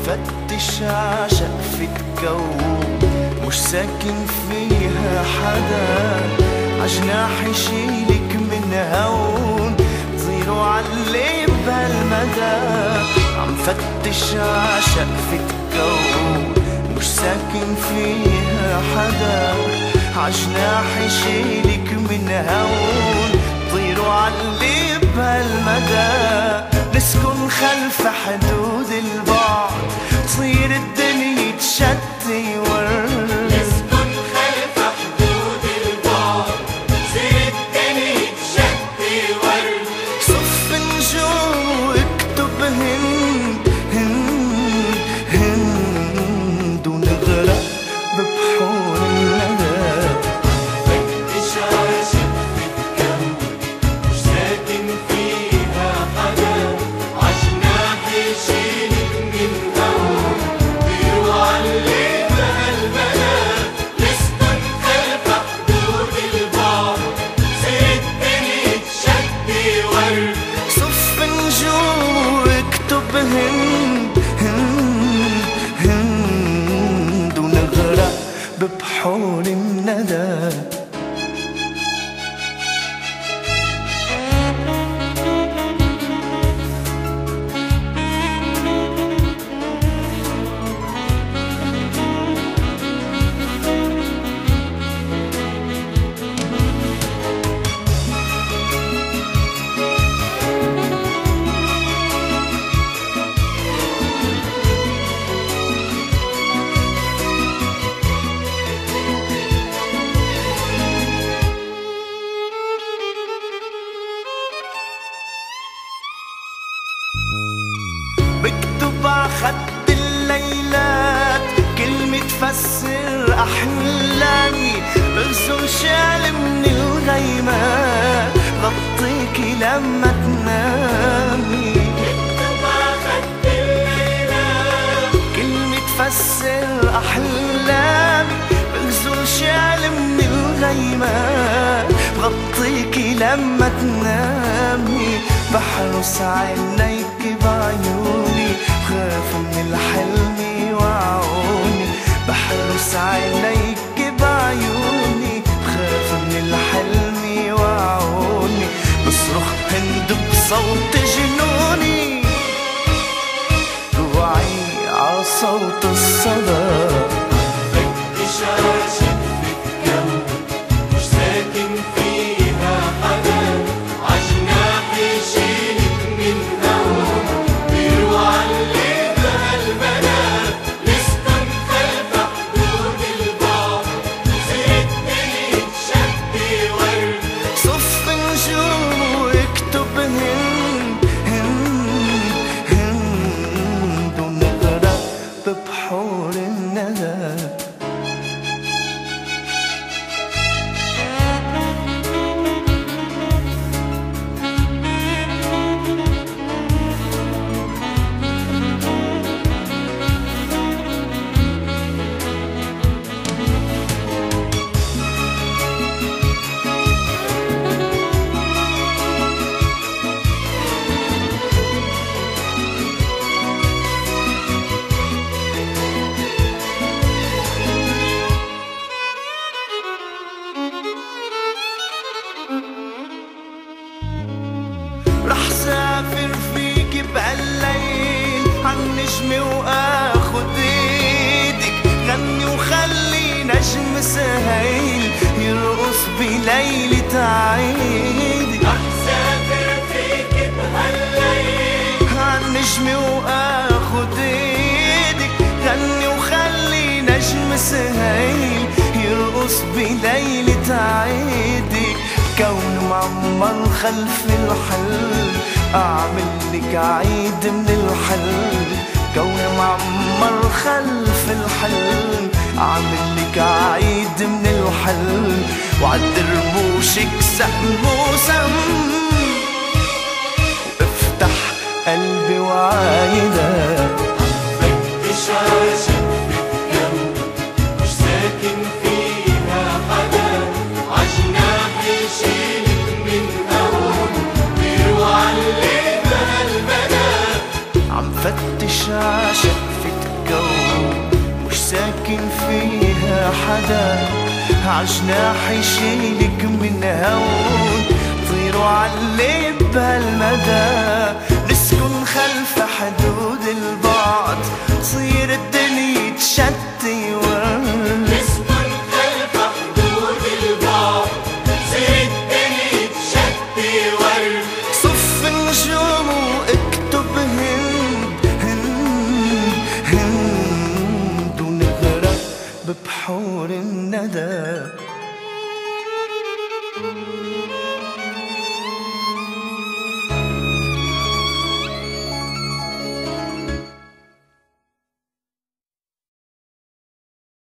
فتش عشق في الكون مش ساكن فيها حدا، عجناح يشيلك من هون طيروا علي بهالمدى. عم فتش عشق في الكون مش ساكن فيها حدا، عجناح يشيلك من هون طيروا علي بهالمدى. نسكن خلف حدود البعد تصير الدنيا تشتي ورد، نسكن خلف حدود البعد تصير الدنيا تشتي ورد. صف نجوم واكتب هند هند هند ونغرق ببحور الندى. فتش عاشق في الكون مش ساكن فيها حدا، عجناح يشيلك من هون طيروا علي بهالمدى. نسكن خلف حدود البعد تصير الدنيا تشتي ورد. صف نجوم واكتب هند هند هند ونغرق ببحور الندى. بكتب عخد الليلات كلمة تفسر أحلامي، بغزل شال من الغيمات غطيكي لما تنامي. بكتب عخد الليلات كلمة تفسر أحلامي، بغزل شال من الغيمات بغطيكي لما تنامي. بحرس عينيك بعيوني بخاف من الحلم وعوني، بحرس عينيك بعيوني بخاف من الحلم وعوني. بصرخ هند بصوت جنوني روعي عصوت الصدى. فتش عاشق في الكون مش ساكن فيها حدا، عجناح يشيلك من هون طيروا علي بهالمدى. نسكن خلف حدود البعد تصير الدنيا تشتي ورد. صف نجوم واكتب هند هند هند ونغرق ببحور الندى. رح سافر فيك بهالليل عالنجمة واخد ايدك، غني وخلي نجم سهيل يرقص بليلة عيدك. رح سافر فيك بهالليل عالنجمة واخد ايدك، غني وخلي نجم سهيل يرقص بليلة عيدك. كون معمر خلف الحلم أعمل لك عيد من الحلم، كون معمر خلف الحلم أعمل لك عيد من الحلم. وعالدربوشك سهم وسم افتح قلبي وعايدك. فتش عاشق في الكون مش ساكن فيها حدا، عجناح يشيلك من هون طيروا علي بهالمدى. عم فتش عاشق في عجناح يشيلك من هون، طيروا علي بهالمدى، نسكن خلف حدود البعد، تصير الدنيا تشتي ورد. نسكن خلف حدود البعد، تصير الدنيا تشتي ورد. صف النجوم واكتب هند هند هند، ونغرق ببحور الندى.